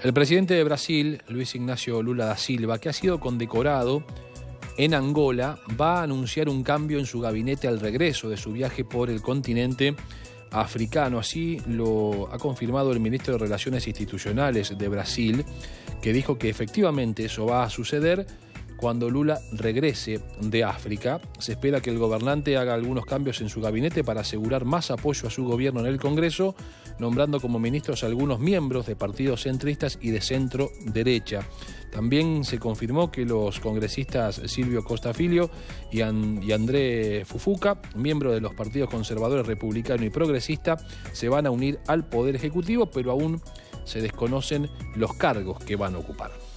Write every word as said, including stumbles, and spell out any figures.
El presidente de Brasil, Luis Ignacio Lula da Silva, que ha sido condecorado en Angola, va a anunciar un cambio en su gabinete al regreso de su viaje por el continente africano. Así lo ha confirmado el ministro de Relaciones Institucionales de Brasil, que dijo que efectivamente eso va a suceder cuando Lula regrese de África. Se espera que el gobernante haga algunos cambios en su gabinete para asegurar más apoyo a su gobierno en el Congreso, nombrando como ministros a algunos miembros de partidos centristas y de centro derecha. También se confirmó que los congresistas Silvio Costa Filho y, And- y André Fufuca, miembros de los partidos conservadores republicano y progresista, se van a unir al Poder Ejecutivo, pero aún se desconocen los cargos que van a ocupar.